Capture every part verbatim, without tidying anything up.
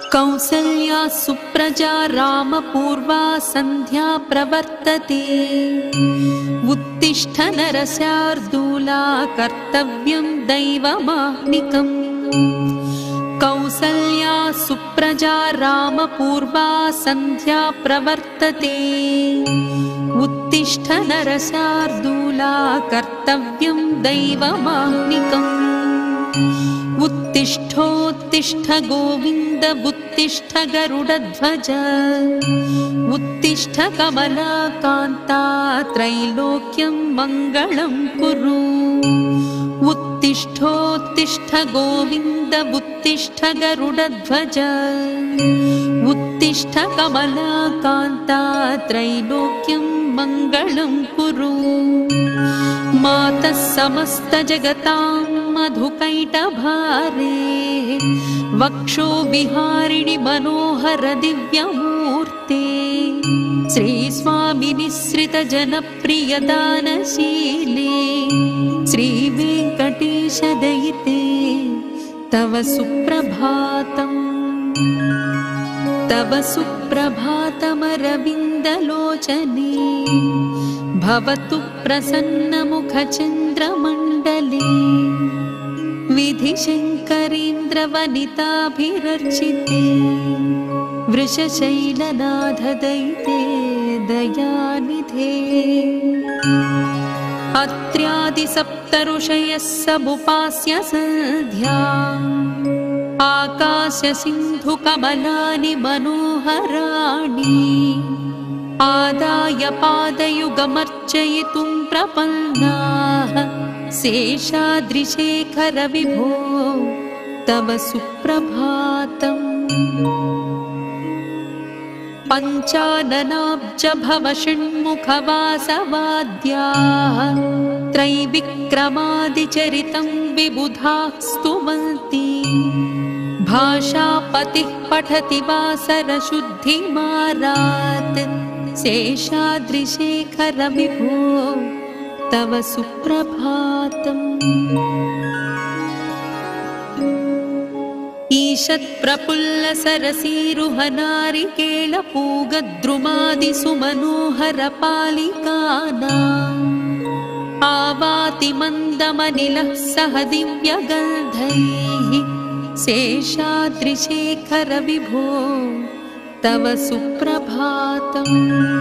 कौसल्या सुप्रजा रामपूर्वा सन्ध्या प्रवर्तते। उत्तिष्ठ नरशार्दूला कर्तव्यं दैवमाह्निकम्। कौसल्या सुप्रजा रामपूर्वा सन्ध्या प्रवर्तते। उत्तिष्ठ नरशार्दूला कर्तव्यं दैवमाह्निकम्। उत्तिष्ठोत्तिष्ठ गोविन्द उत्तिष्ठ गरुडध्वज। उत्तिष्ठ कमलाकान्ता त्रैलोक्यं मङ्गलं कुरु। उत्तिष्ठोत्तिष्ठ गोविन्द उत्तिष्ठ गरुडध्वज। उत्तिष्ठ कमलाकान्ता त्रैलोक्यं मङ्गलं कुरु। मातः समस्तजगतां मधुकैटभारे। वक्षो विहारिणि मनोहर दिव्यमूर्ते। श्रीस्वामिनिःसृतजनप्रियदानशीले। श्रीवेङ्कटेशदयिते तव सुप्रभातम्। तव सुप्रभातमरविन्दलोचने। भवतु प्रसन्नमुखचन्द्रमण्डले। विधिशङ्करीन्द्रवनिताभिरर्चिते। वृषशैलनाथदयिते दयानिधे। अत्र्यादिसप्तऋषयः समुपास्य सन्ध्या। आकाशसिन्धुकमलानि मनोहराणि। आदाय पादयुगमर्चयितुं प्रपन्नाः। शेषाद्रिशेखर विभो तव सुप्रभातम्। पञ्चाननाब्ज भव षण्मुखवासवाद्याः। त्रैविक्रमादिचरितं विबुधाः स्तुवन्ति। भाषापतिः पठति वासरशुद्धिमारात्। शेषाद्रिशेखर विभो तव सुप्रभातम्। ईषत्प्रफुल्लसरसीरुहनारिकेलपूगद्रुमादिसुमनोहरपालिकानाम्। आवाति मन्दमनिलः सह दिव्यगन्धैः। शेषाद्रिशेखर विभो तव सुप्रभातम्।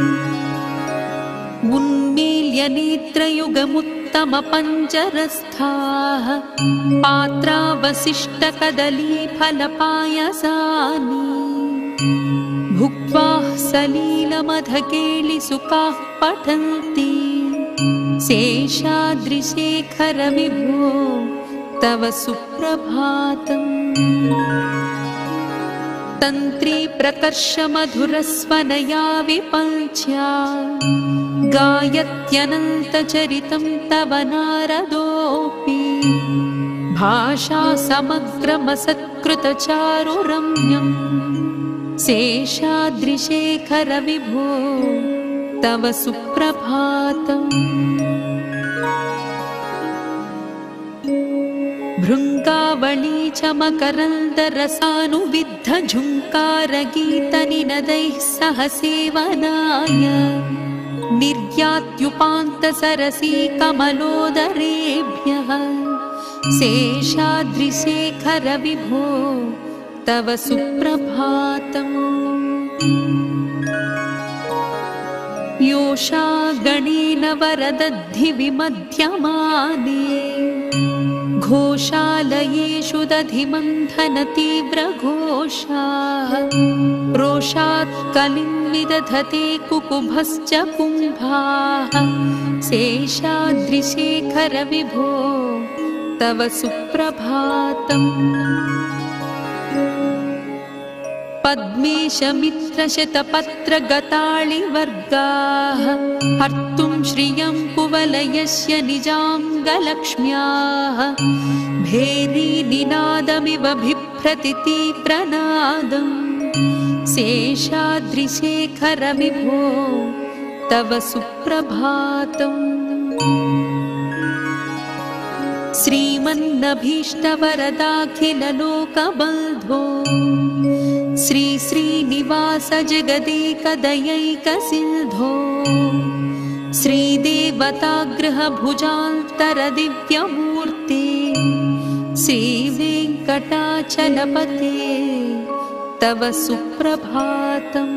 उन्मील्य नेत्रयुगमुत्तमपञ्जरस्थाः। पात्रावशिष्टकदलीफलपायसानि। भुक्त्वा सलीलमधकेलिसुखाः पठन्ति। शेषाद्रिशेखर विभो तव सुप्रभातम्। तन्त्री प्रकर्ष मधुरस्वनया विपञ्च्या। गायत्यनन्तचरितं तव नारदोऽपि। भाषा समग्रमसत्कृतचारुरम्यम्। शेषाद्रिशेखर विभो तव सुप्रभातम्। भृङ्गावळी च मकरन्दरसानुविद्ध झुङ्कारगीतनिनदैः सह सेवनाय। निर्यात्युपान्तसरसी कमलोदरेभ्यः। शेषाद्रिशेखर विभो तव सुप्रभातम्। योषा गणेन वरदद्धि विमध्यमाने। घोषालयेषु दधिमन्थनतीव्रघोषाः। रोषात् कलिं विदधते कुकुभश्च कुम्भाः। शेषाद्रिशेखर विभो तव सुप्रभातम्। पद्मेशमित्रशतपत्रगताळिवर्गाः। हर्तुं श्रियं कुवलयस्य निजाङ्गलक्ष्म्याः। भेरीनिनादमिव बिभ्रति तीव्रनादम्। शेषाद्रिशेखर विभो तव सुप्रभातम्। श्रीमन्नभीष्टवरदाखिललोकबन्धो। श्री श्रीनिवास जगदेकदयैकसिन्धो श्रीदेवताग्रह भुजान्तर दिव्यमूर्ते श्रीवेङ्कटाचलपते तव सुप्रभातम्।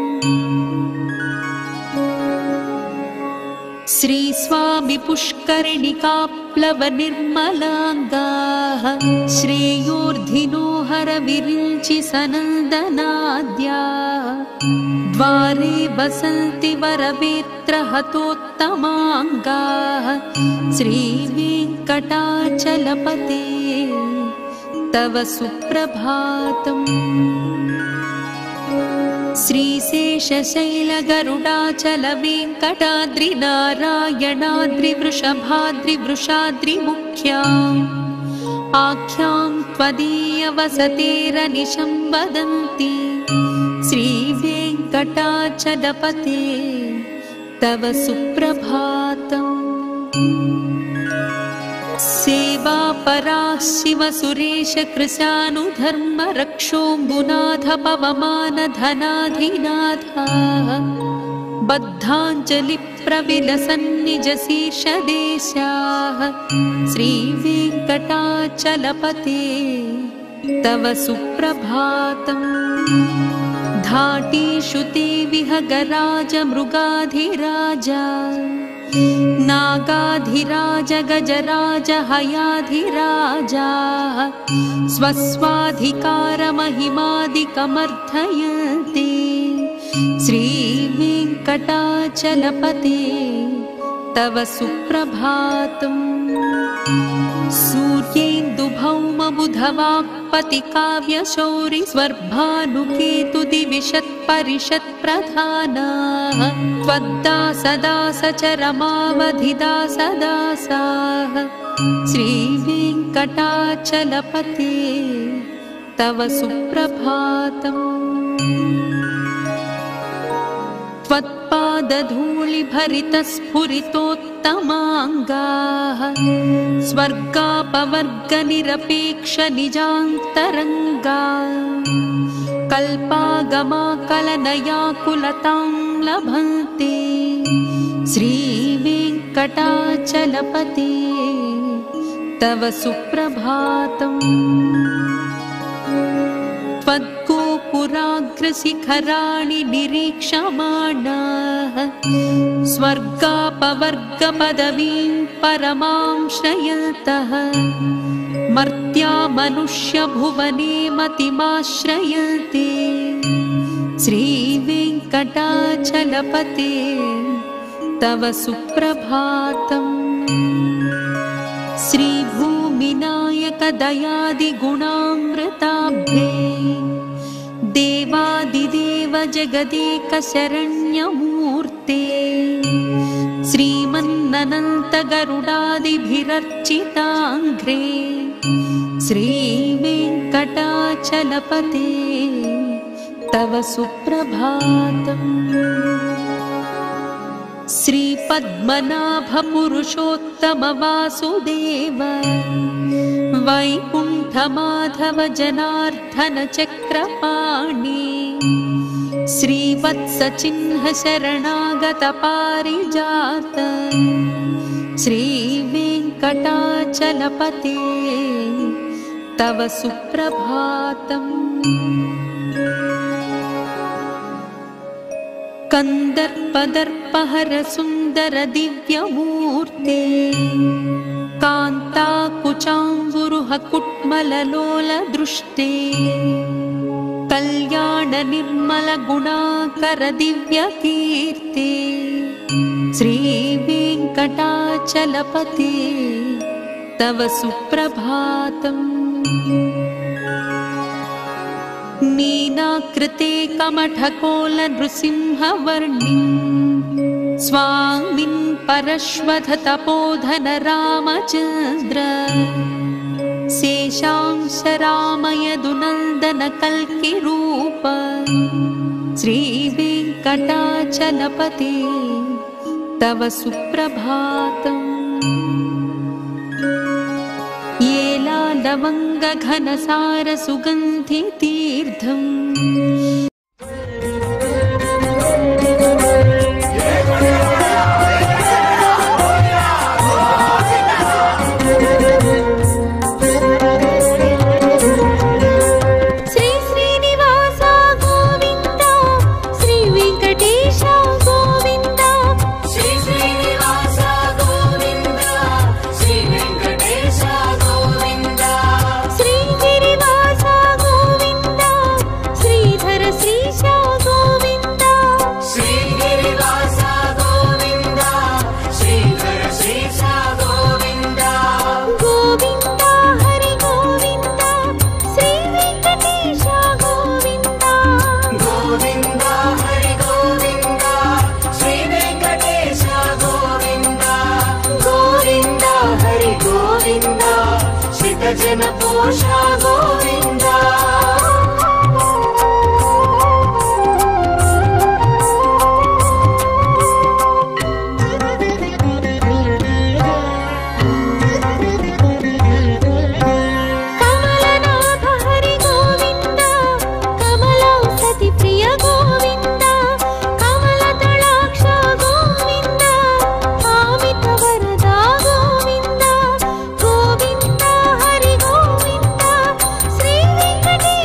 श्री स्वामी पुष्करिणिकाप्लव निर्मलाङ्गाः श्रेयोर्धिनो हर विरिञ्चि सनन्दनाद्याः द्वारे वसन्ति वरवेत्र हतोत्तमाङ्गाः श्रीवेङ्कटाचलपते तव सुप्रभातम्। श्रीशेषशैलगरुडाचल वेङ्कटाद्रिनारायणाद्रिवृषभाद्रिवृषाद्रिमुख्याम् आख्यां त्वदीयवसतेरनिशं वदन्ति श्रीवेङ्कटाचलपते तव सुप्रभातम्। सेवापराः शिवसुरेश कृशानुधर्म रक्षोऽम्बुनाथ पवमान धनाधिनाथाः बद्धाञ्जलिप्रविलसन्निजशीर्षदेशाः श्रीवेङ्कटाचलपते तव सुप्रभातम्। धाटीषु ते विहगराज मृगाधिराजा नागाधिराज गजराज हयाधिराजा स्वस्वाधिकारमहिमादिकमर्थयन्ति श्रीवेङ्कटाचलपते तव सुप्रभातम्। सूर्येन्दुभौमबुधवाक्पतिकाव्यशौरि स्वर्भानुकेतुदिविशत्परिषत्प्रधानाः त्वद्दासदासचरमावधिदासदासाः श्रीवेङ्कटाचलपते तव सुप्रभातम्। त्वत्पादधूलिभरितस्फुरितोत्तमाङ्गाः स्वर्गापवर्गनिरपेक्षनिजान्तरङ्गा कल्पागमाकलनयाकुलतां लभन्ते श्रीवेङ्कटाचलपते तव सुप्रभातम्। त्वद्गोपुराग्रशिखराणि निरीक्षमाणाः स्वर्गापवर्गपदवीं परमां श्रयन्तः मर्त्या मनुष्यभुवने मतिमाश्रयन्ते श्रीवेङ्कटाचलपते तव सुप्रभातम्। श्रीभूमिनायक दयादिगुणामृताब्धे देवादिदेव जगदेक शरण्यमूर्ते श्रीमन्ननन्त गरुडादिभिरर्चिताङ्घ्रे श्रीवेङ्कटाचलपते तव सुप्रभातम्। श्रीपद्मनाभ पुरुषोत्तम वासुदेव वैकुण्ठमाधव जनार्दन चक्रपाणि श्रीवत्स चिह्न शरणागत पारिजात श्रीवेङ्कटाचलपते तव सुप्रभातम्। कन्दर्पदर्पहर सुन्दर दिव्यमूर्ते कान्ताकुचाम्बुरुह कुट्मललोल दृष्टे कल्याण निर्मल गुणाकर दिव्यकीर्ते श्रीवेङ्कटाचलपते तव सुप्रभातम्। नीनाकृते कमठकोल नृसिंहवर्णि स्वामिन् परश्वथ तपोधन रामचन्द्र शेषांश रामयदुनन्दन कल्किरूप श्रीवेङ्कटाचलपते तव सुप्रभातम्। येला लवङ्ग घनसार सुगन्धि तीर्थ सिद्धम् जनपोषा गोविन्दा कमलनाथ हरि गोविन्दा कमलौषधि प्रिय गोविन्दा कमलदलाक्ष गोविन्दा कामित वरदा गोविन्दा गोविन्दा हरि गोविन्दा श्री वेंकटेश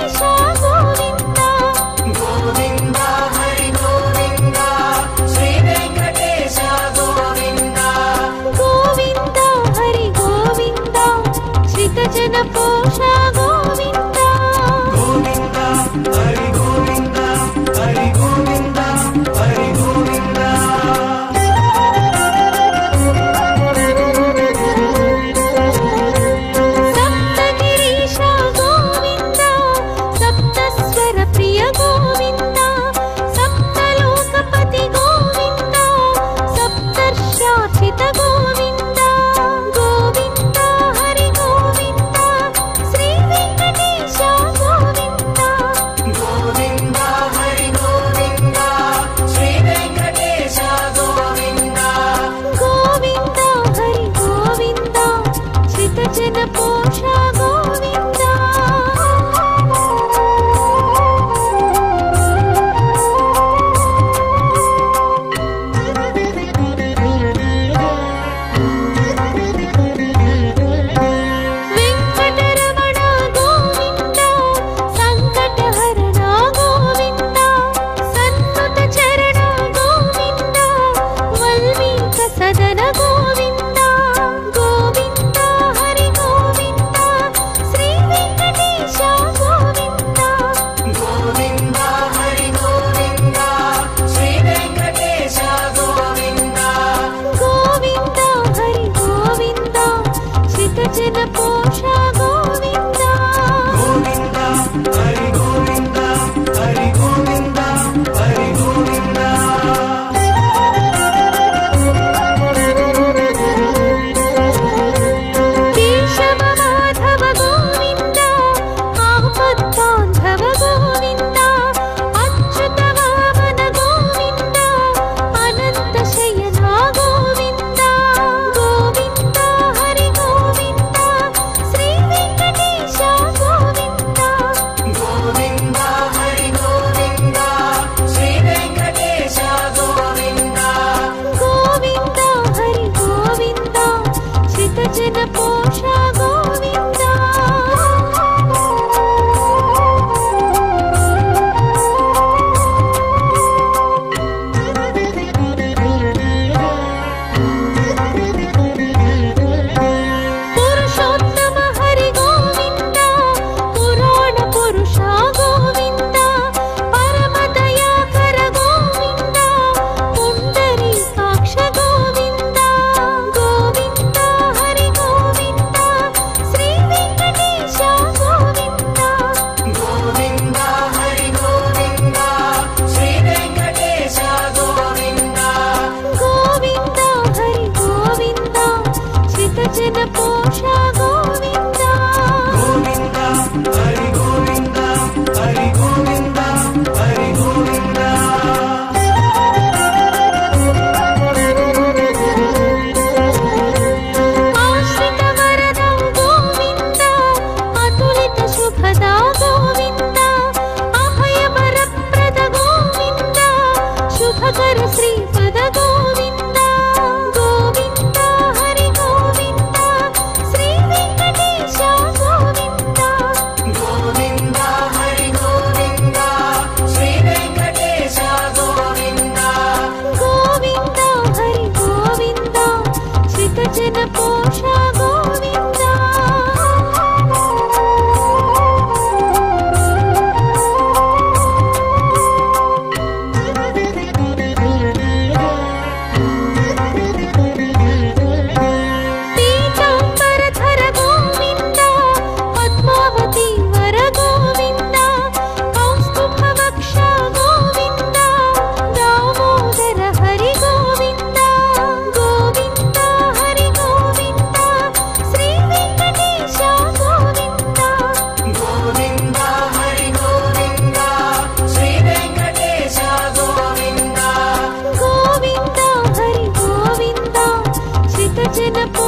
శ్రితజన పోష గోవింద పీతాంబరధర గోవింద పద్మావతి వర గోవింద కౌస్తుభవక్ష గోవింద దామోదర హరి గోవింద గోవింద హరి గోవింద శ్రీ వెంకటేశ గోవింద గోవింద హరి గోవింద శ్రీ వెంకటేశ గోవింద గోవింద హరి గోవింద శ్రితజన